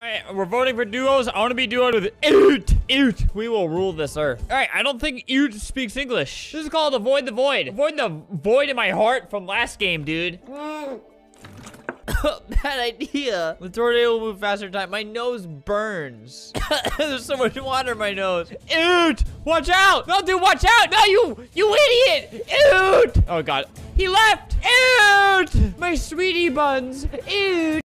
Alright, we're voting for duos. I want to be duoed with Oot. Oot. We will rule this earth. Alright, I don't think Oot speaks English. This is called Avoid the Void. Avoid the void in my heart from last game, dude. Bad idea. The tornado will move faster time. My nose burns. There's so much water in my nose. Oot! Watch out! No, dude, watch out! No, you idiot! Oot! Oh, God. He left! Oot! My sweetie buns. Oot!